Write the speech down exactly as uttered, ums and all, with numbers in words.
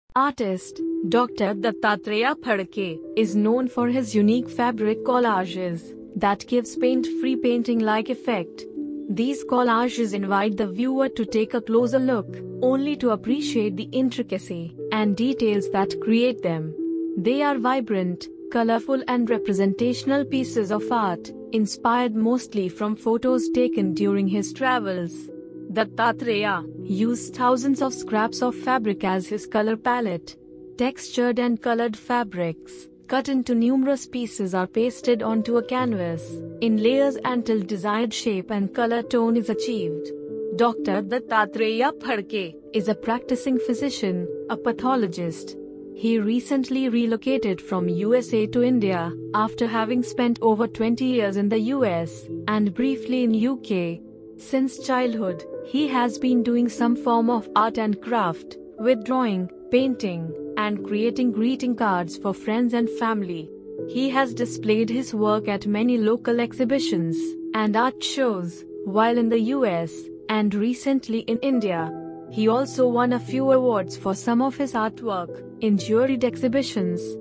Artist Doctor Dattatreya Phadke is known for his unique fabric collages that gives paint-free painting-like effect. These collages invite the viewer to take a closer look, only to appreciate the intricacy and details that create them. They are vibrant, colorful and representational pieces of art, inspired mostly from photos taken during his travels. Dattatreya used thousands of scraps of fabric as his color palette. Textured and colored fabrics, cut into numerous pieces, are pasted onto a canvas, in layers until desired shape and color tone is achieved. Doctor Dattatreya Phadke is a practicing physician, a pathologist. He recently relocated from U S A to India, after having spent over twenty years in the U S and briefly in U K. Since childhood, he has been doing some form of art and craft, with drawing, painting, and creating greeting cards for friends and family. He has displayed his work at many local exhibitions and art shows, while in the U S and recently in India. He also won a few awards for some of his artwork in juried exhibitions.